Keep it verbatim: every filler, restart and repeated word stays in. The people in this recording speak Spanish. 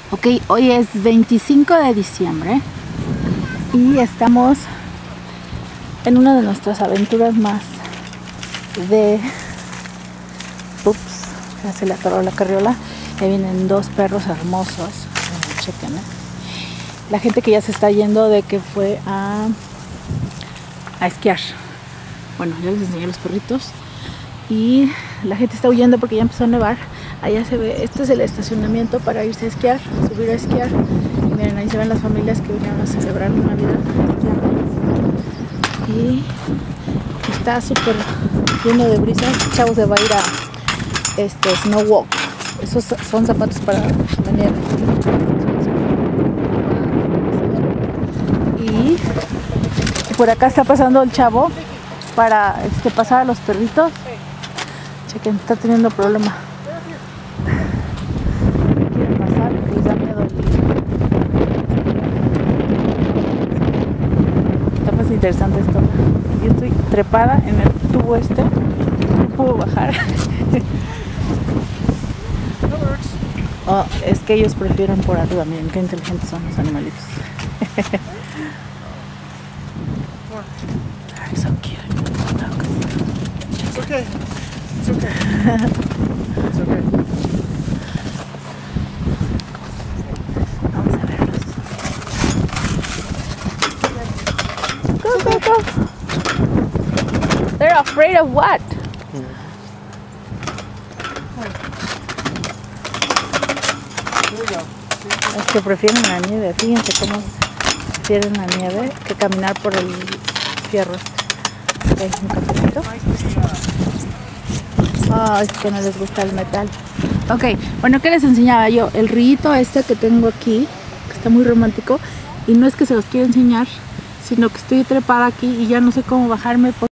Ok, hoy es veinticinco de diciembre y estamos en una de nuestras aventuras más de... Ups, ya se le atoró la carriola. Ya vienen dos perros hermosos. Chequen, ¿eh? La gente que ya se está yendo de que fue a, a esquiar. Bueno, ya les enseñé los perritos. Y la gente está huyendo porque ya empezó a nevar. Allá se ve, este es el estacionamiento para irse a esquiar, subir a esquiar. Y miren, ahí se ven las familias que vinieron a celebrar Navidad. Y está súper lleno de brisa. Chavos se va a ir a este snow walk. Esos son zapatos para la nieve. Y por acá está pasando el chavo para este, pasar a los perritos. Chequen, está teniendo problema. Quieren pasar porque les da miedo el... Está más interesante esto. Yo estoy trepada en el tubo este. No puedo bajar. Oh, es que ellos prefieren por arriba. Miren qué inteligentes son los animalitos. They're so cute. It's okay. It's okay. It's okay. Vamos a verlos. Go, go, go. They're afraid of what? Es que prefieren la nieve. Fíjense cómo prefieren la nieve que caminar por el fierro. Okay, un cafecito. Oh, es que no les gusta el metal. Ok, bueno, ¿qué les enseñaba yo? El rito este que tengo aquí, que está muy romántico. Y no es que se los quiera enseñar, sino que estoy trepada aquí y ya no sé cómo bajarme.